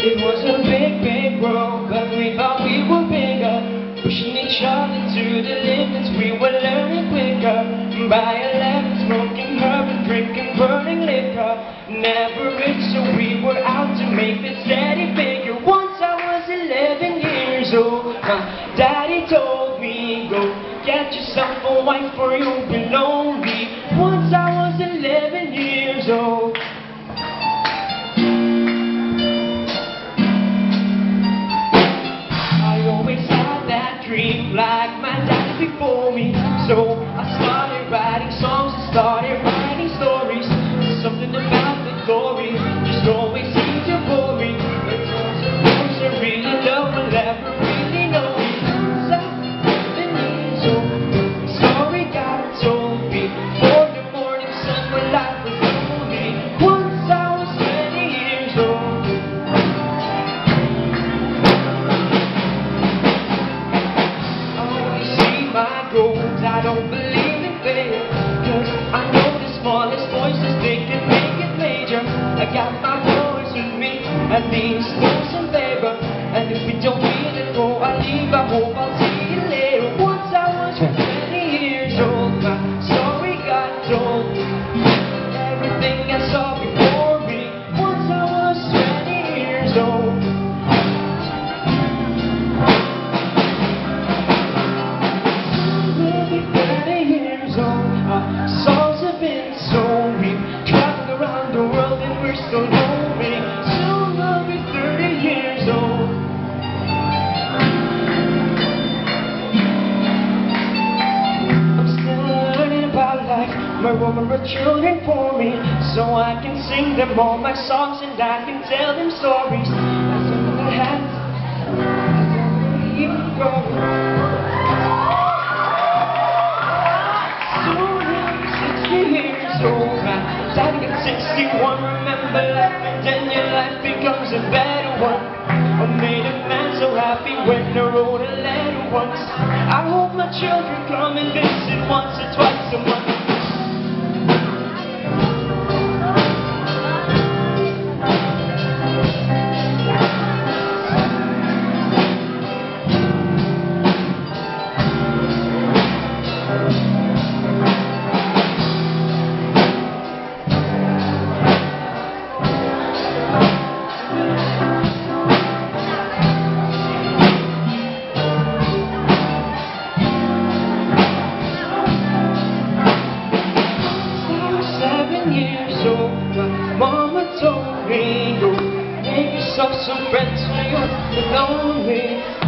It was a big, big world, but we thought we were bigger, pushing each other to the limits. We were learning quicker, by 11, smoking herb and drinking burning liquor. Never rich, so we were out to make the steady figure. Once I was 11 years old, my daddy told me, go get yourself a wife or you'll be lonely. Once I was 11 years old. Dream like my dad before me, so I started writing songs and started writing stories. Something about the glory just always seemed to bore me. But those I really love will never really know me. So the story God told me for the morning sun when life was lonely. Once I was 20 years old. I don't believe in failure, cause I know the smallest voices, they can make it major. I got my boys with me, and these stones in favor. And if we don't meet it before I leave, I hope I'll see you later. Once I was 20 years old, my story got told. Everything I saw before me. Once I was 20 years old. Songs have been so we've traveled around the world and we're still roaming. Soon I'll be 30 years old. I'm still learning about life. My woman brought children for me, so I can sing them all my songs and I can tell them stories. That's something that happens. Even growing. Daddy got 61, remember life, and then your life becomes a better one. I made a man so happy when I wrote a letter once. I hope my children come and visit once or twice a month. Mama told me, go make yourself some friends when you're lonely.